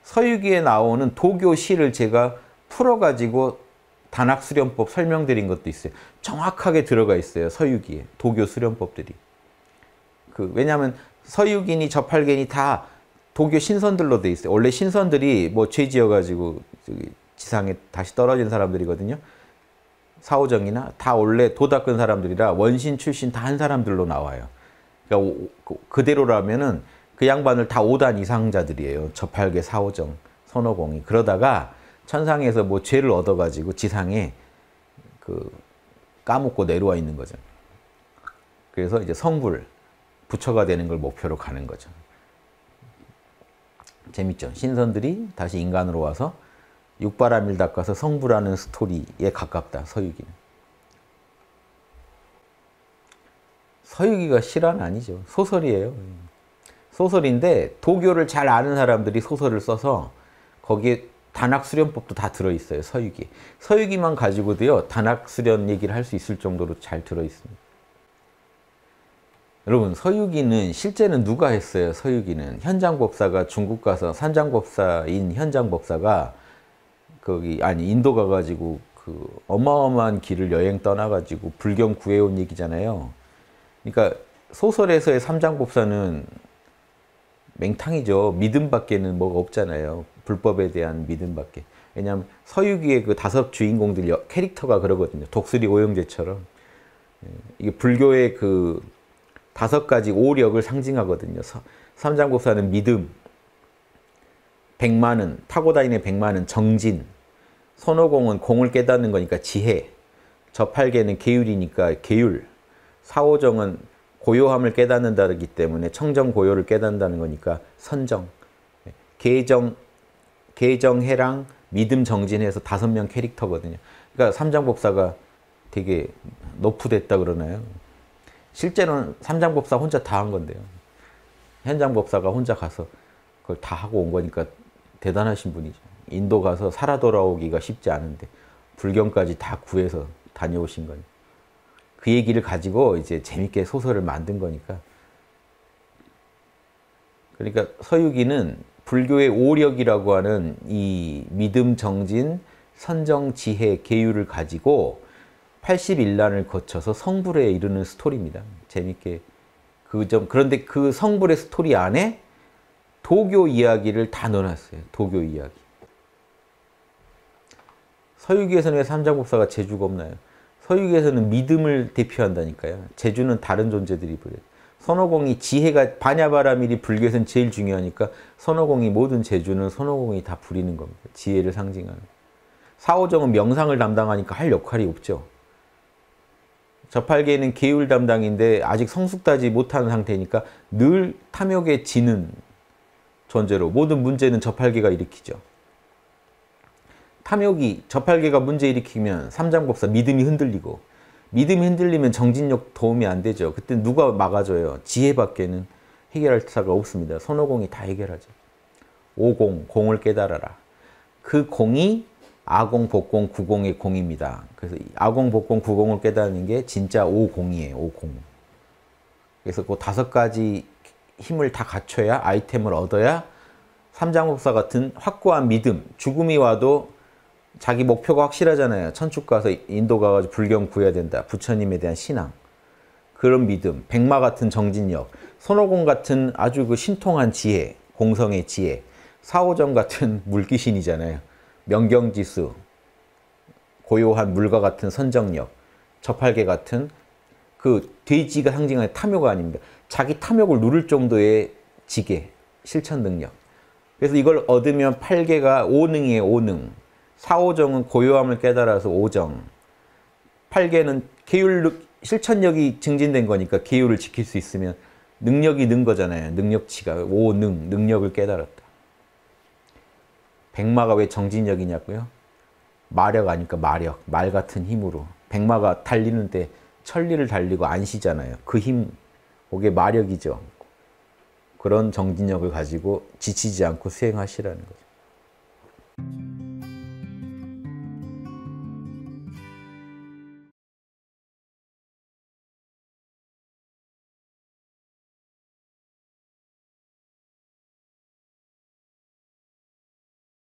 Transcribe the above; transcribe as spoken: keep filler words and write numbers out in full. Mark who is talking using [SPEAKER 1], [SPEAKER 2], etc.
[SPEAKER 1] 서유기에 나오는 도교시를 제가 풀어가지고 단학수련법 설명드린 것도 있어요. 정확하게 들어가 있어요. 서유기에. 도교 수련법들이. 그 왜냐하면 서유기니 저팔계니 다 도교 신선들로 돼 있어요. 원래 신선들이 뭐 죄 지어가지고 지상에 다시 떨어진 사람들이거든요. 사오정이나 다 원래 도 닦은 사람들이라 원신 출신 다 한 사람들로 나와요. 그러니까 그대로라면은 그 양반을 다 오 단 이상자들이에요. 저팔계, 사오정, 선호공이. 그러다가 천상에서 뭐 죄를 얻어가지고 지상에 그 까먹고 내려와 있는 거죠. 그래서 이제 성불, 부처가 되는 걸 목표로 가는 거죠. 재밌죠? 신선들이 다시 인간으로 와서 육바라밀 닦아서 성불하는 스토리에 가깝다, 서유기는. 서유기가 실화는 아니죠. 소설이에요. 소설인데 도교를 잘 아는 사람들이 소설을 써서 거기에 단학수련법도 다 들어있어요. 서유기. 서유기만 가지고도요. 단학수련 얘기를 할 수 있을 정도로 잘 들어있습니다. 여러분 서유기는 실제는 누가 했어요? 서유기는 현장법사가 중국 가서 산장법사인 현장법사가 거기 아니 인도 가가지고 그 어마어마한 길을 여행 떠나가지고 불경 구해온 얘기잖아요. 그러니까 소설에서의 삼장법사는 맹탕이죠. 믿음밖에는 뭐가 없잖아요. 불법에 대한 믿음밖에. 왜냐하면 서유기의 그 다섯 주인공들 캐릭터가 그러거든요. 독수리 오영재처럼. 이게 불교의 그 다섯 가지 오력을 상징하거든요. 삼장법사는 믿음, 백만은 타고 다니는 백만은 정진, 손오공은 공을 깨닫는 거니까 지혜, 저팔계는 계율이니까 계율, 사오정은 고요함을 깨닫는다기 때문에 청정고요를 깨닫는다는 거니까 선정, 계정, 계정해랑 믿음 정진해서 다섯 명 캐릭터거든요. 그러니까 삼장법사가 되게 너프됐다 그러나요? 실제로는 삼장법사 혼자 다 한 건데요. 현장법사가 혼자 가서 그걸 다 하고 온 거니까 대단하신 분이죠. 인도 가서 살아 돌아오기가 쉽지 않은데 불경까지 다 구해서 다녀오신 거니까. 그 얘기를 가지고 이제 재밌게 소설을 만든 거니까. 그러니까 서유기는 불교의 오력이라고 하는 이 믿음, 정진, 선정, 지혜, 계율을 가지고 팔십일 난을 거쳐서 성불에 이르는 스토리입니다. 재밌게 그 점. 그런데 그 성불의 스토리 안에 도교 이야기를 다 넣어놨어요. 도교 이야기. 서유기에서는 왜 삼장법사가 재주가 없나요? 서유기에서는 믿음을 대표한다니까요. 재주는 다른 존재들이 부려요. 선호공이 지혜가 반야바라밀이 불교에서는 제일 중요하니까 선호공이 모든 재주는 선호공이 다 부리는 겁니다. 지혜를 상징하는. 사오정은 명상을 담당하니까 할 역할이 없죠. 저팔계는 계율 담당인데 아직 성숙하지 못한 상태니까 늘 탐욕에 지는 존재로 모든 문제는 저팔계가 일으키죠. 탐욕이 저팔계가 문제 일으키면 삼장법사 믿음이 흔들리고 믿음이 흔들리면 정진력 도움이 안 되죠. 그때 누가 막아줘요? 지혜밖에는 해결할 사가 없습니다. 손오공이 다 해결하죠. 오공, 공을 깨달아라. 그 공이 아공, 복공, 구공의 공입니다. 그래서 아공, 복공, 구공을 깨닫는 게 진짜 오공이에요. 오공. 그래서 그 다섯 가지 힘을 다 갖춰야 아이템을 얻어야 삼장법사 같은 확고한 믿음, 죽음이 와도 자기 목표가 확실하잖아요. 천축 가서 인도 가가지고 불경 구해야 된다. 부처님에 대한 신앙. 그런 믿음, 백마 같은 정진력, 손오공 같은 아주 그 신통한 지혜, 공성의 지혜, 사오정 같은 물귀신이잖아요. 명경지수, 고요한 물과 같은 선정력, 저팔계 같은 그 돼지가 상징하는 탐욕 아닙니다. 자기 탐욕을 누를 정도의 지계, 실천 능력. 그래서 이걸 얻으면 팔계가 오능이에요. 오능. 사오정은 고요함을 깨달아서 오정. 팔계는 계율, 실천력이 증진된 거니까 계율을 지킬 수 있으면 능력이 는 거잖아요. 능력치가. 오능, 능력을 깨달았다. 백마가 왜 정진력이냐고요? 마력 아니까 마력, 말 같은 힘으로. 백마가 달리는데 천리를 달리고 안 쉬잖아요. 그 힘, 그게 마력이죠. 그런 정진력을 가지고 지치지 않고 수행하시라는 거죠.